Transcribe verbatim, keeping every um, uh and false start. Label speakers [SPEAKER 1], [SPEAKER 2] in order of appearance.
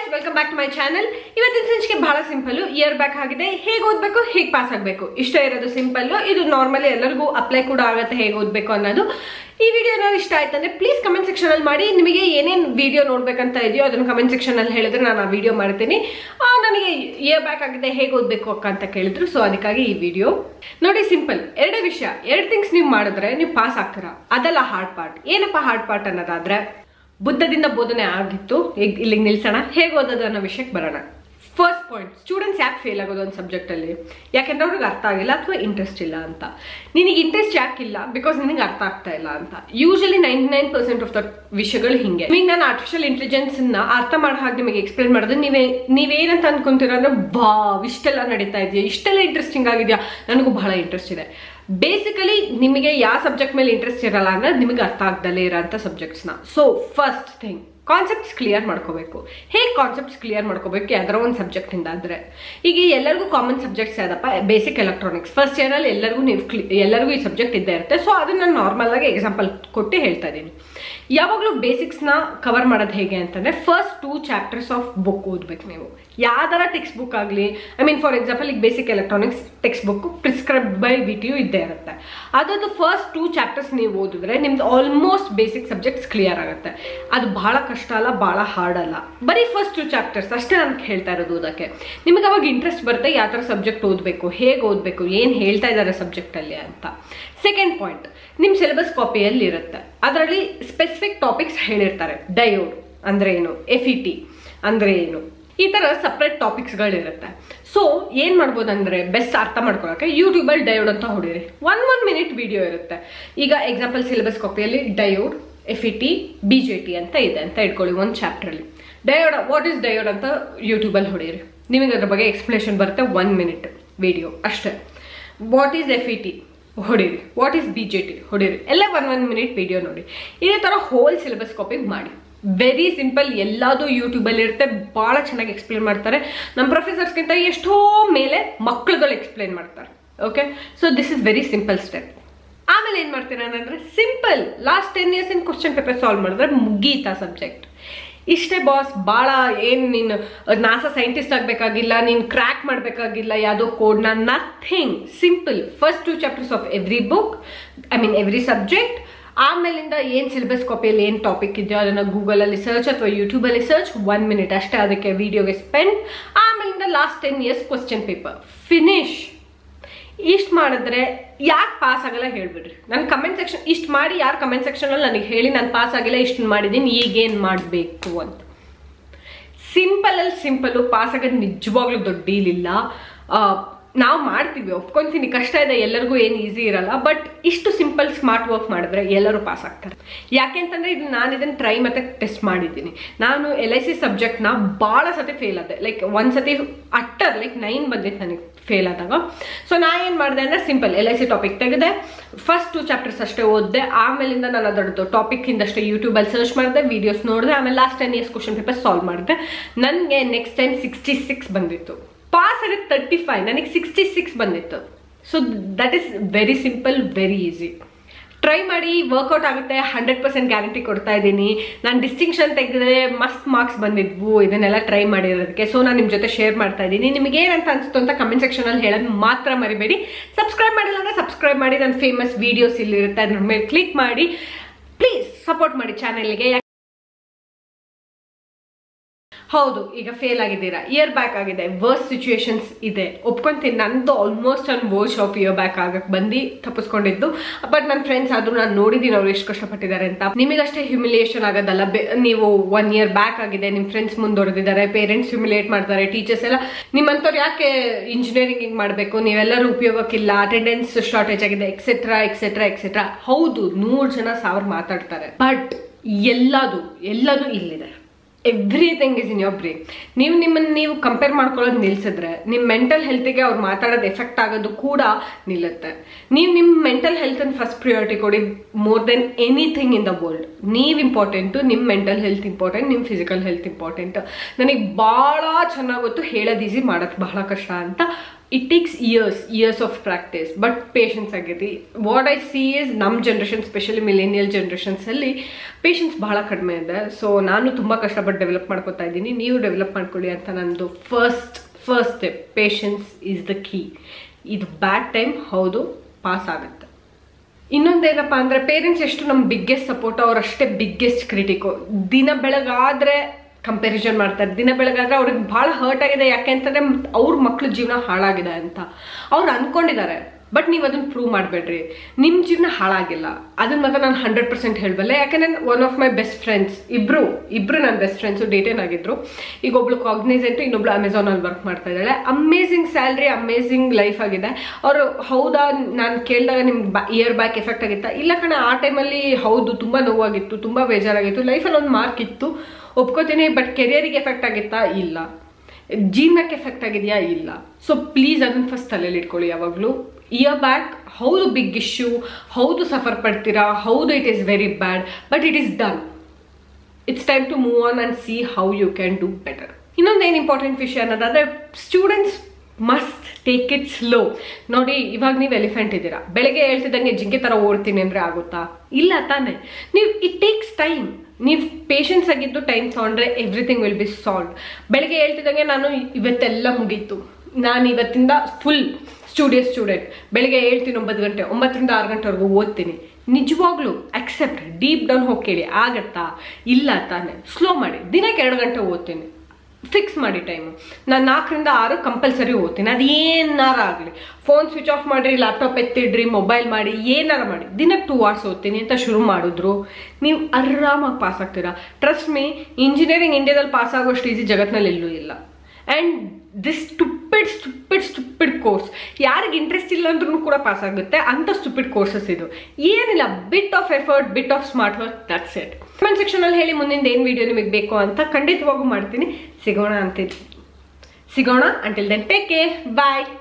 [SPEAKER 1] Welcome back to my channel. ಇವತ್ತಿನ ಸಂಚಿಕೆ ಬಹಳ ಸಿಂಪಲ್. ಇಯರ್ ಬ್ಯಾಕ್ ಆಗಿದೆ, ಹೇಗೆ ಓದಬೇಕು, ಹೇಗೆ ಪಾಸ್ ಆಗಬೇಕು, ಇಷ್ಟ ಇರೋದು ಸಿಂಪಲ್. ಇದು ನಾರ್ಮಲಿ ಎಲ್ಲರಿಗೂ ಅಪ್ಲೈ ಕೂಡ ಆಗುತ್ತೆ ಹೇಗೆ ಓದಬೇಕು ಅನ್ನೋದು. ಈ ವಿಡಿಯೋ ಏನಾದ್ರು ಇಷ್ಟ ಆಯ್ತಂದ್ರೆ ಪ್ಲೀಸ್ ಕಮೆಂಟ್ ಸೆಕ್ಷನ್ ಅಲ್ಲಿ ಮಾಡಿ. ನಿಮಗೆ ಏನೇನು ವಿಡಿಯೋ ನೋಡ್ಬೇಕಂತ ಇದೆಯೋ ಅದನ್ನ ಕಮೆಂಟ್ ಸೆಕ್ಷನ್ ಅಲ್ಲಿ ಹೇಳಿದ್ರೆ ನಾನು ಆ ವಿಡಿಯೋ ಮಾಡ್ತೀನಿ. ನನಗೆ ಇಯರ್ ಬ್ಯಾಕ್ ಆಗಿದೆ ಹೇಗೆ ಓದಬೇಕು ಅಕ್ಕ ಅಂತ ಕೇಳಿದ್ರು, ಸೊ ಅದಕ್ಕಾಗಿ ಈ ವಿಡಿಯೋ ನೋಡಿ. ಸಿಂಪಲ್ ಎರಡೇ ವಿಷಯ, ಎರಡು ಥಿಂಗ್ಸ್ ನೀವು ಮಾಡಿದ್ರೆ ನೀವು ಪಾಸ್ ಆಗ್ತೀರಾ. ಅದೆಲ್ಲ ಹಾರ್ಡ್ ಪಾರ್ಟ್. ಏನಪ್ಪ ಹಾರ್ಡ್ ಪಾರ್ಟ್ ಅನ್ನೋದಾದ್ರೆ, ಬುದ್ಧದಿಂದ ಬೋಧನೆ ಆಗಿತ್ತು, ಈಗ ಇಲ್ಲಿಗೆ ನಿಲ್ಸೋಣ. ಹೇಗೆ ಓದೋದು ಅನ್ನೋ ವಿಷಯಕ್ಕೆ ಬರೋಣ. ಫಸ್ಟ್ ಪಾಯಿಂಟ್, ಸ್ಟೂಡೆಂಟ್ಸ್ ಯಾಕೆ ಫೇಲ್ ಆಗೋದು ಒಂದು ಸಬ್ಜೆಕ್ಟಲ್ಲಿ? ಯಾಕೆಂದ್ರೆ ಅವ್ರಿಗೆ ಅರ್ಥ ಆಗಿಲ್ಲ ಅಥವಾ ಇಂಟ್ರೆಸ್ಟ್ ಇಲ್ಲ ಅಂತ. ನಿನಗೆ ಇಂಟ್ರೆಸ್ಟ್ ಯಾಕಿಲ್ಲ? ಬಿಕಾಸ್ ನಿನಗೆ ಅರ್ಥ ಆಗ್ತಾ ಇಲ್ಲ ಅಂತ. Usually ninety nine percent of the ವಿಷಯಗಳು ಹಿಂಗೆ. ಈಗ ನಾನು ಆರ್ಟಿಫಿಷಿಯಲ್ ಇಂಟೆಲಿಜೆನ್ಸ್ನ ಅರ್ಥ ಮಾಡೋ ಹಾಗೆ ನಿಮಗೆ ಎಕ್ಸ್ಪ್ಲೇನ್ ಮಾಡೋದು, ನೀವೇ ನೀವೇನಂತ ಅನ್ಕೊಂತೀರ ಅಂದ್ರೆ, ಬಾ ಇಷ್ಟೆಲ್ಲ ನಡೀತಾ ಇದೆಯಾ, ಇಷ್ಟೆಲ್ಲ ಇಂಟ್ರೆಸ್ಟಿಂಗ್ ಆಗಿದೆಯಾ? ನನಗೂ ಬಹಳ ಇಂಟ್ರೆಸ್ಟ್ ಇದೆ. ಬೇಸಿಕಲಿ ನಿಮಗೆ ಯಾವ ಸಬ್ಜೆಕ್ಟ್ ಮೇಲೆ ಇಂಟ್ರೆಸ್ಟ್ ಇರಲ್ಲ ಅಂದ್ರೆ ನಿಮಗೆ ಅರ್ಥ ಆಗ್ದಲೇ ಇರೋಂಥ ಸಬ್ಜೆಕ್ಟ್ಸ್ನ. So first thing, concepts clear ಮಾಡ್ಕೋಬೇಕು. ಹೇಗೆ ಕಾನ್ಸೆಪ್ಟ್ಸ್ ಕ್ಲಿಯರ್ ಮಾಡ್ಕೋಬೇಕು ಯಾವ್ದಾರ ಒಂದು ಸಬ್ಜೆಕ್ಟ್ ಇಂದ ಆದ್ರೆ? ಈಗ ಎಲ್ಲರಿಗೂ ಕಾಮನ್ ಸಬ್ಜೆಕ್ಟ್ಸ್ ಯಾವ್ದಪ್ಪ? Basic electronics. ಫಸ್ಟ್ ಇಯರ್ ಅಲ್ಲಿ ಎಲ್ಲರಿಗೂ ನೀವು ಎಲ್ಲರಿಗೂ ಈ ಸಬ್ಜೆಕ್ಟ್ ಇದ್ದೇ ಇರುತ್ತೆ. ಸೊ ಅದನ್ನ ನಾನು ನಾರ್ಮಲ್ ಆಗಿ ಎಕ್ಸಾಂಪಲ್ ಕೊಟ್ಟು ಹೇಳ್ತಾ ಇದ್ದೀನಿ. ಯಾವಾಗಲೂ ಬೇಸಿಕ್ಸ್ ನ ಕವರ್ ಮಾಡೋದು ಹೇಗೆ ಅಂತಂದ್ರೆ, first two chapters of book ಓದ್ಬೇಕು ನೀವು. ಯಾವ್ದಾರ ಟೆಕ್ಸ್ಟ್ ಬುಕ್ ಆಗಲಿ, ಐ ಮೀನ್ ಫಾರ್ ಎಕ್ಸಾಂಪಲ್ ಈಗ basic electronics textbook prescribe by V T U ಇದ್ದೇ ಇರುತ್ತೆ. ಅದ್ರದ್ದು ಫಸ್ಟ್ ಟೂ ಚಾಪ್ಟರ್ಸ್ ನೀವು ಓದಿದ್ರೆ ನಿಮ್ದು ಆಲ್ಮೋಸ್ಟ್ ಬೇಸಿಕ್ ಸಬ್ಜೆಕ್ಟ್ಸ್ ಕ್ಲಿಯರ್ ಆಗುತ್ತೆ. ಅದು ಬಹಳ ಕಷ್ಟ ಅಲ್ಲ, ಬಹಳ ಹಾರ್ಡ್ ಅಲ್ಲ. ಬರೀ ಫಸ್ಟ್ ಟೂ ಚಾಪ್ಟರ್ಸ್ ಅಷ್ಟೇ ನಾನು ಹೇಳ್ತಾ ಇರೋದು ಓದಕ್ಕೆ. ನಿಮಗೆ ಅವಾಗ ಇಂಟ್ರೆಸ್ಟ್ ಬರುತ್ತೆ ಯಾವ ಥರ ಸಬ್ಜೆಕ್ಟ್ ಓದಬೇಕು, ಹೇಗೆ ಓದಬೇಕು, ಏನು ಹೇಳ್ತಾ ಇದ್ದಾರೆ ಸಬ್ಜೆಕ್ಟಲ್ಲಿ ಅಂತ. ಸೆಕೆಂಡ್ ಪಾಯಿಂಟ್, ನಿಮ್ಮ ಸಿಲೆಬಸ್ ಕಾಪಿಯಲ್ಲಿ ಇರುತ್ತೆ. ಅದರಲ್ಲಿ ಸ್ಪೆಸಿಫಿಕ್ ಟಾಪಿಕ್ಸ್ ಹೇಳಿರ್ತಾರೆ. ಡಯೋಡ್ ಅಂದ್ರೆ ಏನು, ಎಫ್ ಇ ಟಿ ಅಂದ್ರೆ ಏನು, ಈ ಥರ ಸಪ್ರೇಟ್ ಟಾಪಿಕ್ಸ್ಗಳಿರುತ್ತೆ. ಸೊ ಏನು ಮಾಡ್ಬೋದಂದ್ರೆ, ಬೆಸ್ಟ್ ಅರ್ಥ ಮಾಡ್ಕೊಳಕ್ಕೆ ಯೂಟ್ಯೂಬಲ್ಲಿ ಡಯೋಡ್ ಅಂತ ಹೊಡೀರಿ. ಒನ್ ಒನ್ ಮಿನಿಟ್ ವಿಡಿಯೋ ಇರುತ್ತೆ. ಈಗ ಎಕ್ಸಾಂಪಲ್ ಸಿಲೆಬಸ್ ಕಾಪಿಯಲ್ಲಿ diode, F E T, B J T ಅಂತ ಇದೆ ಅಂತ ಇಟ್ಕೊಳ್ಳಿ ಒಂದು ಚಾಪ್ಟ್ರಲ್ಲಿ. ಡಯೋಡ್, ವಾಟ್ ಈಸ್ ಡಯೋಡ್ ಅಂತ ಯೂಟ್ಯೂಬಲ್ಲಿ ಹೊಡೀರಿ. ನಿಮಗೆ ಅದ್ರ ಬಗ್ಗೆ ಎಕ್ಸ್ಪ್ಲೇಷನ್ ಬರುತ್ತೆ. ಒನ್ ಮಿನಿಟ್ ವಿಡಿಯೋ ಅಷ್ಟೇ. What is F E T ಹೊಡೀರಿ, what is B J T ಹೊಡೀರಿ. ಎಲ್ಲ ಒನ್ ಒನ್ ಮಿನಿಟ್ ವಿಡಿಯೋ ನೋಡಿ. ಇದೇ ಥರ ಹೋಲ್ ಸಿಲೆಬಸ್ ಕಾಪಿ ಮಾಡಿ. Very simple. ಎಲ್ಲದೂ ಯೂಟ್ಯೂಬಲ್ಲಿ ಇರುತ್ತೆ. ಭಾಳ ಚೆನ್ನಾಗಿ ಎಕ್ಸ್ಪ್ಲೇನ್ ಮಾಡ್ತಾರೆ. ನಮ್ಮ ಪ್ರೊಫೆಸರ್ಸ್ಗಿಂತ ಎಷ್ಟೋ ಮೇಲೆ ಮಕ್ಕಳುಗಳು ಎಕ್ಸ್ಪ್ಲೇನ್ ಮಾಡ್ತಾರೆ. Okay, so this is very simple step. ಆಮೇಲೆ ಏನು ಮಾಡ್ತೀರಾ ಅಂದರೆ, simple last ten years in question paper solve ಮಾಡಿದ್ರೆ ಮುಗೀತಾ ಸಬ್ಜೆಕ್ಟ್. ಇಷ್ಟೇ ಬಾಸ್. ಭಾಳ ಏನು ನೀನು ನಾಸಾ ಸೈಂಟಿಸ್ಟ್ ಆಗಬೇಕಾಗಿಲ್ಲ, ನೀನು ಕ್ರ್ಯಾಕ್ ಮಾಡಬೇಕಾಗಿಲ್ಲ ಯಾವುದೋ ಕೋಡ್ನ. Nothing. Simple. First two chapters of every book, I mean every subject. ಆಮೇಲಿಂದ ಏನು ಸಿಲೆಬಸ್ ಕಾಪಿಯಲ್ಲಿ ಏನು ಟಾಪಿಕ್ ಇದೆಯೋ ಅದನ್ನು ಗೂಗಲಲ್ಲಿ ಸರ್ಚ್ ಅಥವಾ ಯೂಟ್ಯೂಬಲ್ಲಿ ಸರ್ಚ್. ಒನ್ ಮಿನಿಟ್ ಅಷ್ಟೇ ಅದಕ್ಕೆ ವಿಡಿಯೋಗೆ ಸ್ಪೆಂಡ್. ಆಮೇಲಿಂದ last ten years question paper finish. ಇಷ್ಟು ಮಾಡಿದ್ರೆ ಯಾಕೆ ಪಾಸ್ ಆಗಲ್ಲ ಹೇಳ್ಬಿಡ್ರಿ. ನನ್ನ ಕಮೆಂಟ್ ಸೆಕ್ಷನ್ ಇಷ್ಟು ಮಾಡಿ, ಯಾರು ಕಮೆಂಟ್ ಸೆಕ್ಷನಲ್ಲಿ ನನಗೆ ಹೇಳಿ ನಾನು ಪಾಸ್ ಆಗಿಲ್ಲ, ಇಷ್ಟು ಮಾಡಿದ್ದೀನಿ, ಈಗೇನು ಮಾಡಬೇಕು ಅಂತ. ಸಿಂಪಲಲ್ಲಿ ಸಿಂಪಲ್ಲು. ಪಾಸ್ ಆಗೋದು ನಿಜವಾಗ್ಲೂ ದೊಡ್ಡ ಡೀಲ್ ಇಲ್ಲ. ನಾವು ಮಾಡ್ತೀವಿ, ಒಪ್ಕೊತೀನಿ, ಕಷ್ಟ ಇದೆ, ಎಲ್ಲರಿಗೂ ಏನು ಈಸಿ ಇರಲ್ಲ. ಬಟ್ ಇಷ್ಟು ಸಿಂಪಲ್ ಸ್ಮಾರ್ಟ್ ವರ್ಕ್ ಮಾಡಿದ್ರೆ ಎಲ್ಲರೂ ಪಾಸ್ ಆಗ್ತಾರೆ. ಯಾಕೆಂತಂದ್ರೆ ಇದು ನಾನು ಇದನ್ನು ಟ್ರೈ ಮತ್ತೆ ಟೆಸ್ಟ್ ಮಾಡಿದ್ದೀನಿ. ನಾನು ಎಲ್ ಐ ಸಿ ಸಬ್ಜೆಕ್ಟ್ನ ಭಾಳ ಸತಿ ಫೇಲ್ ಆದೆ. ಲೈಕ್ ಒಂದು ಸತಿ ಅಟ್ಟರ್ ಲೈಕ್ ನೈನ್ ಬಂದಿತ್ತು ನನಗೆ ಫೇಲ್ ಆದಾಗ. ಸೊ ನಾ ಏನು ಮಾಡಿದೆ ಅಂದರೆ, simple L I C topic ತೆಗೆದೆ, ಫಸ್ಟ್ ಟೂ ಚಾಪ್ಟರ್ಸ್ ಅಷ್ಟೇ ಓದಿದೆ. ಆಮೇಲಿಂದ ನಾನು ಅದರದ್ದು ಟಾಪಿಕ್ಕಿಂದಷ್ಟೇ ಯೂಟ್ಯೂಬಲ್ಲಿ ಸರ್ಚ್ ಮಾಡಿದೆ, ವೀಡಿಯೋಸ್ ನೋಡಿದೆ. ಆಮೇಲೆ last ten years question paper solve ಮಾಡಿದೆ. ನನಗೆ ನೆಕ್ಸ್ಟ್ ಟೈಮ್ ಸಿಕ್ಸ್ಟಿ ಸಿಕ್ಸ್ ಬಂದಿತ್ತು. ಪಾಸ್ ಆಗಿದೆ ತರ್ಟಿ ಫೈವ್, ನನಗೆ ಸಿಕ್ಸ್ಟಿ ಸಿಕ್ಸ್ ಬಂದಿತ್ತು. So that is very simple, very easy. Try ಮಾಡಿ, ವರ್ಕೌಟ್ ಆಗುತ್ತೆ. ಹಂಡ್ರೆಡ್ ಪರ್ಸೆಂಟ್ ಗ್ಯಾರಂಟಿ ಕೊಡ್ತಾ ಇದ್ದೀನಿ. ನಾನು ಡಿಸ್ಟಿಂಕ್ಷನ್ ತೆಗೆದ್ರೆ ಮಸ್ತ್ ಮಾರ್ಕ್ಸ್ ಬಂದಿದ್ವು ಇದನ್ನೆಲ್ಲ ಟ್ರೈ ಮಾಡಿರೋದಕ್ಕೆ. ಸೊ ನಾನು ನಿಮ್ಮ ಜೊತೆ ಶೇರ್ ಮಾಡ್ತಾ ಇದ್ದೀನಿ. ನಿಮಗೆ ಏನಂತ ಅನಿಸ್ತು ಅಂತ ಕಮೆಂಟ್ ಸೆಕ್ಷನಲ್ಲಿ ಹೇಳೋದು ಮಾತ್ರ ಮರಿಬೇಡಿ. ಸಬ್ಸ್ಕ್ರೈಬ್ ಮಾಡಿಲ್ಲ ಅಂದರೆ ಸಬ್ಸ್ಕ್ರೈಬ್ ಮಾಡಿ. ನನ್ನ ಫೇಮಸ್ ವೀಡಿಯೋಸ್ ಇಲ್ಲಿರುತ್ತೆ, ಅದ್ರ ಮೇಲೆ ಕ್ಲಿಕ್ ಮಾಡಿ. ಪ್ಲೀಸ್ ಸಪೋರ್ಟ್ ಮಾಡಿ ಚಾನಲ್ಗೆ. ಹೌದು, ಈಗ ಫೇಲ್ ಆಗಿದ್ದೀರಾ, ಇಯರ್ ಬ್ಯಾಕ್ ಆಗಿದೆ, ವರ್ಸ್ ಸಿಚುವೇಶನ್ಸ್ ಇದೆ, ಒಪ್ಕೊಂತೀನಿ. ನಂದು ಆಲ್ಮೋಸ್ಟ್ ಒಂದು ವರ್ಷ ಆಫ್ ಇಯರ್ ಬ್ಯಾಕ್ ಆಗಕ್ಕೆ ಬಂದು ತಪ್ಪಿಸ್ಕೊಂಡಿದ್ದು. ಬಟ್ ನನ್ನ ಫ್ರೆಂಡ್ಸ್ ಆದರೂ ನಾನು ನೋಡಿದ್ದೀನಿ ಅವ್ರು ಎಷ್ಟು ಕಷ್ಟಪಟ್ಟಿದ್ದಾರೆ ಅಂತ. ನಿಮಗಷ್ಟೇ ಹ್ಯೂಮಿಲಿಯೇಷನ್ ಆಗೋದಲ್ಲ. ನೀವು ಒನ್ ಇಯರ್ ಬ್ಯಾಕ್ ಆಗಿದೆ, ನಿಮ್ಮ ಫ್ರೆಂಡ್ಸ್ ಮುಂದುವರೆದಿದ್ದಾರೆ, ಪೇರೆಂಟ್ಸ್ ಹ್ಯೂಮಿಲಿಯೇಟ್ ಮಾಡ್ತಾರೆ, ಟೀಚರ್ಸ್ ಎಲ್ಲ ನಿಮ್ಮಂಥವ್ರು ಯಾಕೆ ಇಂಜಿನಿಯರಿಂಗ್ ಮಾಡಬೇಕು, ನೀವೆಲ್ಲರೂ ಉಪಯೋಗಕ್ಕಿಲ್ಲ, ಅಟೆಂಡೆನ್ಸ್ ಶಾರ್ಟೇಜ್ ಆಗಿದೆ, ಎಕ್ಸೆಟ್ರಾ ಎಕ್ಸೆಟ್ರಾ ಎಕ್ಸೆಟ್ರಾ. ಹೌದು, ನೂರು ಜನ ಸಾವಿರ ಮಾತಾಡ್ತಾರೆ. ಬಟ್ ಎಲ್ಲದು ಎಲ್ಲದು ಇಲ್ಲಿದೆ. Everything is in your brain. ನೀವು ನಿಮ್ಮನ್ನು ನೀವು ಕಂಪೇರ್ ಮಾಡ್ಕೊಳ್ಳೋದು ನಿಲ್ಸಿದ್ರೆ ನಿಮ್ಮ ಮೆಂಟಲ್ ಹೆಲ್ತಿಗೆ ಅವ್ರು ಮಾತಾಡೋದು ಎಫೆಕ್ಟ್ ಆಗೋದು ಕೂಡ ನಿಲ್ಲುತ್ತೆ. ನೀವು ನಿಮ್ಮ ಮೆಂಟಲ್ ಹೆಲ್ತನ್ನು ಫಸ್ಟ್ ಪ್ರಿಯಾರಿಟಿ ಕೊಡಿ, more than anything in the world. ನೀವು ಇಂಪಾರ್ಟೆಂಟು, ನಿಮ್ಮ ಮೆಂಟಲ್ ಹೆಲ್ತ್ ಇಂಪಾರ್ಟೆಂಟ್, ನಿಮ್ಮ ಫಿಸಿಕಲ್ ಹೆಲ್ತ್ ಇಂಪಾರ್ಟೆಂಟ್. ನನಗೆ ಭಾಳ ಚೆನ್ನಾಗಿ ಗೊತ್ತು, ಹೇಳೋದು ಈಸಿ, ಮಾಡೋದು ಬಹಳ ಕಷ್ಟ ಅಂತ. It takes years years of practice, but patience ಆಗೈತಿ. ವಾಟ್ ಐ ಸಿ ಇಸ್ ನಮ್ಮ ಜನ್ರೇಷನ್, ಸ್ಪೆಷಲಿ ಮಿಲೇನಿಯಲ್ ಜನ್ರೇಷನ್ಸಲ್ಲಿ ಪೇಷನ್ಸ್ ಬಹಳ ಕಡಿಮೆ ಇದೆ. ಸೊ ನಾನು ತುಂಬ ಕಷ್ಟಪಟ್ಟು ಡೆವಲಪ್ ಮಾಡ್ಕೊತಾ ಇದ್ದೀನಿ, ನೀವು ಡೆವಲಪ್ ಮಾಡ್ಕೊಳ್ಳಿ ಅಂತ ನಂದು first first step. Patience is the key. ಇದು ಬ್ಯಾಡ್ ಟೈಮ್, ಹೌದು, ಪಾಸ್ ಆಗುತ್ತೆ. ಇನ್ನೊಂದೇನಪ್ಪ ಅಂದರೆ ಪೇರೆಂಟ್ಸ್ ಎಷ್ಟು ನಮ್ಮ ಬಿಗ್ಗೆಸ್ಟ್ ಸಪೋರ್ಟ್, ಅವರಷ್ಟೇ ಬಿಗ್ಗೆಸ್ಟ್ ಕ್ರಿಟಿಕು. ದಿನ ಬೆಳಗಾದರೆ ಕಂಪ್ಯಾರಿಸನ್ ಮಾಡ್ತಾರೆ, ದಿನ ಬೆಳಗಾದ್ರೆ ಅವ್ರಿಗೆ ಭಾಳ ಹರ್ಟ್ ಆಗಿದೆ. ಯಾಕೆ ಅಂತಂದರೆ ಅವ್ರ ಮಕ್ಳ ಜೀವನ ಹಾಳಾಗಿದೆ ಅಂತ ಅವ್ರು ಅಂದ್ಕೊಂಡಿದ್ದಾರೆ. ಬಟ್ ನೀವು ಅದನ್ನು ಪ್ರೂವ್ ಮಾಡಬೇಡ್ರಿ, ನಿಮ್ಮ ಜೀವನ ಹಾಳಾಗಿಲ್ಲ. ಅದನ್ನ ಮಾತ್ರ ನಾನು ಹಂಡ್ರೆಡ್ ಪರ್ಸೆಂಟ್ ಹೇಳಬಲ್ಲೆ. ಯಾಕಂದ್ರೆ one of my best friends, ಇಬ್ರು ಇಬ್ರು ನನ್ನ ಬೆಸ್ಟ್ ಫ್ರೆಂಡ್ಸು ಡೇಟೇನ್ ಆಗಿದ್ರು. ಈಗ ಒಬ್ಳು ಕಾಗ್ನಿಸೆಂಟು, ಇನ್ನೊಬ್ಳು ಅಮೆಝಾನಲ್ಲಿ ವರ್ಕ್ ಮಾಡ್ತಾ ಇದ್ದಾಳೆ. ಅಮೇಝಿಂಗ್ ಸ್ಯಾಲ್ರಿ, ಅಮೇಝಿಂಗ್ ಲೈಫ್ ಆಗಿದೆ. ಅವರು ಹೌದಾ ನಾನು ಕೇಳಿದಾಗ ನಿಮ್ಗೆ ಬಾ ಇಯರ್ ಬ್ಯಾಕ್ ಎಫೆಕ್ಟ್ ಆಗಿತ್ತಾ? ಇಲ್ಲ ಕಣ, ಆ ಟೈಮಲ್ಲಿ ಹೌದು ತುಂಬ ನೋವಾಗಿತ್ತು, ತುಂಬ ಬೇಜಾರಾಗಿತ್ತು, ಲೈಫಲ್ಲಿ ಒಂದು ಮಾರ್ಕ್ ಇತ್ತು, ಒಪ್ಕೋತೀನಿ. ಬಟ್ ಕೆರಿಯರಿಗೆ ಎಫೆಕ್ಟ್ ಆಗಿತ್ತಾ? ಇಲ್ಲ. ಜೀವನಕ್ಕೆ ಎಫೆಕ್ಟ್ ಆಗಿದೆಯಾ? ಇಲ್ಲ. ಸೊ ಪ್ಲೀಸ್ ಅದನ್ನು ಫಸ್ಟ್ ತಲೆಯಲ್ಲಿ ಇಟ್ಕೊಳ್ಳಿ ಯಾವಾಗಲೂ. ಇಯರ್ ಬ್ಯಾಕ್ ಹೌದು ಬಿಗ್ ಇಶ್ಯೂ, ಹೌದು ಸಫರ್ ಪಡ್ತೀರಾ, ಹೌದು it is very bad, but it is done. It's time to move on and see how you can do better. ಇನ್ನೊಂದೇನು ಇಂಪಾರ್ಟೆಂಟ್ ವಿಷಯ ಅನ್ನೋದಾದರೆ students must take it slow. ನೋಡಿ, ಇವಾಗ ನೀವು ಎಲಿಫೆಂಟ್ ಇದ್ದೀರಾ, ಬೆಳಗ್ಗೆ ಹೇಳ್ತಿದ್ದಂಗೆ ಜಿಂಕೆ ಥರ ಓಡ್ತೀನಿ ಅಂದರೆ ಆಗುತ್ತಾ? ಇಲ್ಲ ತಾನೆ. ನೀವು ಇಟ್ ಟೇಕ್ಸ್ ಟೈಮ್. ನೀವು ಪೇಷನ್ಸ್ ಆಗಿದ್ದು ಟೈಮ್ ತೊಗೊಂಡ್ರೆ ಎವ್ರಿಥಿಂಗ್ ವಿಲ್ ಬಿ ಸಾಲ್ವ್. ಬೆಳಗ್ಗೆ ಹೇಳ್ತಿದ್ದಂಗೆ ನಾನು ಇವತ್ತೆಲ್ಲ ಮುಗೀತು, ನಾನು ಇವತ್ತಿಂದ ಫುಲ್ ಸ್ಟುಡಿಯೋ ಸ್ಟೂಡೆಂಟ್, ಬೆಳಗ್ಗೆ ಹೇಳ್ತೀನಿ ಒಂಬತ್ತು ಗಂಟೆ ಒಂಬತ್ತರಿಂದ ಆರು ಗಂಟೆವರೆಗೂ ಓದ್ತೀನಿ. ನಿಜವಾಗ್ಲೂ ಅಕ್ಸೆಪ್ಟ್, ಡೀಪ್ ಡೌನ್ ಹೋಗಿ ಕೇಳಿ, ಆಗತ್ತಾ? ಇಲ್ಲ ತಾನೆ. ಸ್ಲೋ ಮಾಡಿ, ದಿನಕ್ಕೆ ಎರಡು ಗಂಟೆ ಓದ್ತೀನಿ, ಫಿಕ್ಸ್ ಮಾಡಿ ಟೈಮು. ನಾನು ನಾಲ್ಕರಿಂದ ಆರು ಕಂಪಲ್ಸರಿ ಓದ್ತೀನಿ, ಅದು ಏನಾರ ಆಗಲಿ. ಫೋನ್ ಸ್ವಿಚ್ ಆಫ್ ಮಾಡಿರಿ, ಲ್ಯಾಪ್ಟಾಪ್ ಎತ್ತಿಡ್ರಿ, ಮೊಬೈಲ್ ಮಾಡಿ, ಏನಾರ ಮಾಡಿ, ದಿನಕ್ಕೆ ಟೂ ಅವರ್ಸ್ ಓದ್ತೀನಿ ಅಂತ ಶುರು ಮಾಡಿದ್ರು ನೀವು ಆರಾಮಾಗಿ ಪಾಸ್ ಆಗ್ತೀರಾ. ಟ್ರಸ್ಟ್ ಮೀ, ಇಂಜಿನಿಯರಿಂಗ್ ಇಂಡಿಯಾದಲ್ಲಿ ಪಾಸ್ ಆಗೋಷ್ಟು ಈಸಿ ಜಗತ್ತಿನಲ್ಲಿ ಎಲ್ಲೂ ಇಲ್ಲ. And this stupid stupid stupid course ಯಾರಿಗೆ ಇಂಟ್ರೆಸ್ಟ್ ಇಲ್ಲ ಅಂದ್ರೂ ಕೂಡ ಪಾಸ್ ಆಗುತ್ತೆ ಅಂತ ಸ್ಟುಪಿಡ್ ಕೋರ್ಸಸ್ ಇದು. ಏನಿಲ್ಲ, bit of effort, bit of smart work, that's it. Comment ಸೆಕ್ಷನಲ್ಲಿ ಹೇಳಿ ಮುಂದಿನ ಏನು ವಿಡಿಯೋ ನಿಮಗೆ ಬೇಕು ಅಂತ, ಖಂಡಿತವಾಗೂ ಮಾಡ್ತೀನಿ. ಸಿಗೋಣ ಅಂತಿದ್ದು ಸಿಗೋಣ. ಅಂಟಿಲ್ ದೆನ್ ಟೇಕ್ ಕೇರ್, ಬಾಯ್.